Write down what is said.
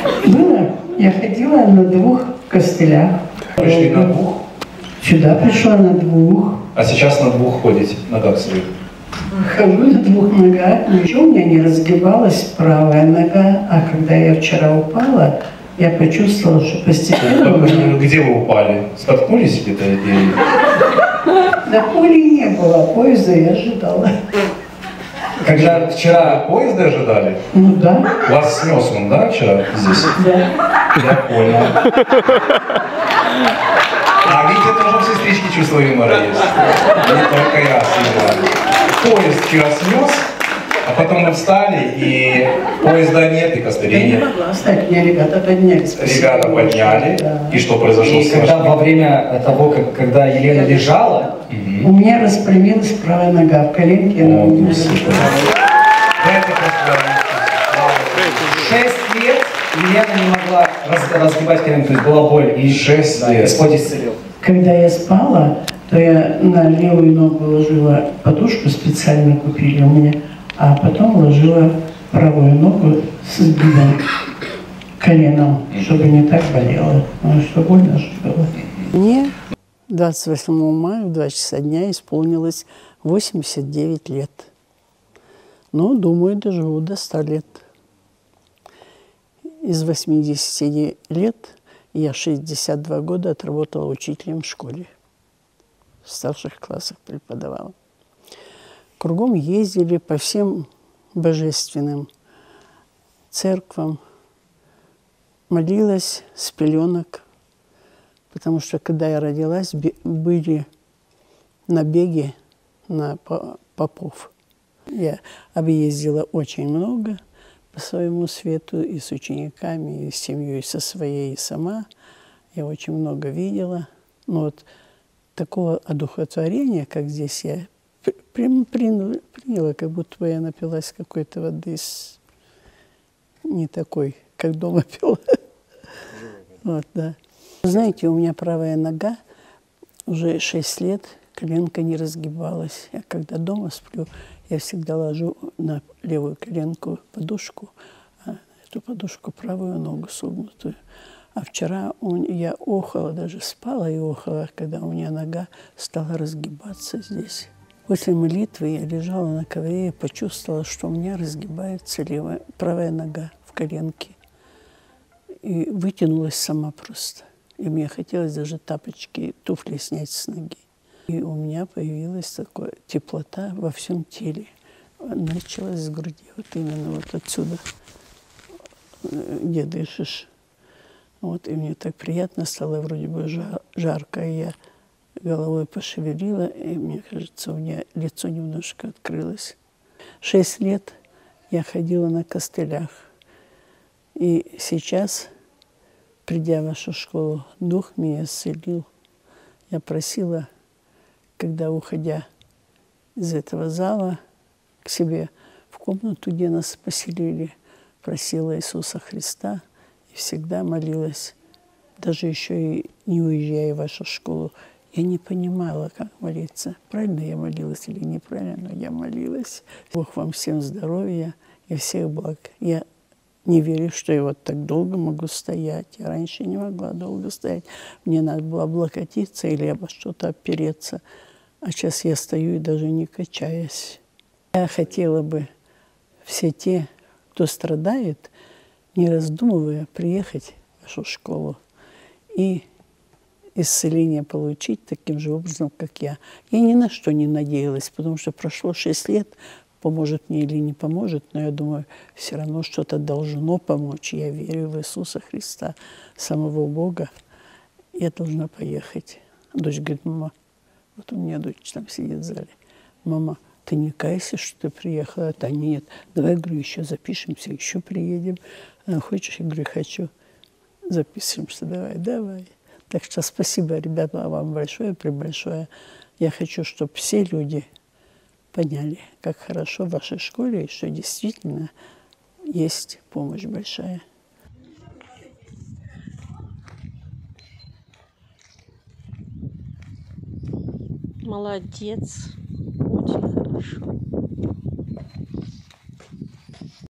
Было. Я ходила на 2 костылях. Пришли на 2? Сюда пришла на 2. А сейчас на 2 ходите, ногах своих? Хожу на 2 ногах. Ничего у меня не разгибалась правая нога. А когда я вчера упала, я почувствовала, что постепенно... Где вы упали? Споткнулись где-то? На поле не было, поезда я ожидала. Когда вчера поезда ожидали? Ну да. Вас снес он, да, вчера здесь? Да. Я понял. А видите, тоже в сестричке чувство юмора есть. Не только я всегда. Поезд вчера снес, а потом мы встали, и поезда нет, и костылей Я не нет. могла встать, меня ребята подняли. Ребята подняли, Да. и что произошло? И когда во время того, когда Елена лежала, У меня распрямилась правая нога в коленке. Она у меня Дайте просто 6 лет Елена не могла разгибать коленку, то есть была боль. И 6 лет. Господь исцелил. Когда я спала, то я на левую ногу ложила подушку, специально купили у меня, а потом ложила правую ногу с сгибом коленом, чтобы не так болело, потому что больно же было. Мне 28 мая в 2 часа дня исполнилось 89 лет. Но, думаю, доживу до 100 лет. Из 80 лет я 62 года отработала учителем в школе. В старших классах преподавала. Кругом ездили по всем божественным церквам. Молилась с пеленок, потому что, когда я родилась, были набеги на попов. Я объездила очень много по своему свету, и с учениками, и с семьей, и со своей, и сама. Я очень много видела. Но вот такого одухотворения, как здесь, я приняла, как будто бы я напилась какой-то воды, не такой, как дома пила. Вот, да. Знаете, у меня правая нога уже 6 лет, коленка не разгибалась. Я когда дома сплю, я всегда ложу на левую коленку подушку, а эту подушку правую ногу согнутую. А вчера я охала, даже спала и охала, когда у меня нога стала разгибаться здесь. После молитвы я лежала на ковре и почувствовала, что у меня разгибается правая нога в коленке. И вытянулась сама просто. И мне хотелось даже тапочки, туфли снять с ноги. И у меня появилась такая теплота во всем теле. Началась с груди, вот именно вот отсюда, где дышишь. Вот, и мне так приятно стало, вроде бы жарко. И я головой пошевелила, и мне кажется, у меня лицо немножко открылось. 6 лет я ходила на костылях. И сейчас, придя в вашу школу, Дух меня исцелил. Я просила, когда, уходя из этого зала к себе в комнату, где нас поселили, просила Иисуса Христа и всегда молилась. Даже еще и не уезжая в вашу школу, я не понимала, как молиться. Правильно я молилась или неправильно, но я молилась. Бог вам всем здоровья и всех благ. Я не верю, что я вот так долго могу стоять. Я раньше не могла долго стоять. Мне надо было облокотиться или обо что-то опереться. А сейчас я стою и даже не качаясь. Я хотела бы все те, кто страдает, не раздумывая, приехать в вашу школу и исцеление получить таким же образом, как я. Я ни на что не надеялась, потому что прошло 6 лет, поможет мне или не поможет, но я думаю, все равно что-то должно помочь. Я верю в Иисуса Христа, самого Бога. Я должна поехать. Дочь говорит: мама, вот у меня дочь там сидит в зале. Мама, ты не кайся, что ты приехала? Да нет, давай, говорю, еще запишемся, еще приедем. Она: хочешь? Я говорю: хочу. Запишемся, давай. Так что спасибо, ребята, вам большое, пребольшое. Я хочу, чтобы все люди поняли, как хорошо в вашей школе, и что действительно есть помощь большая. Молодец, очень хорошо.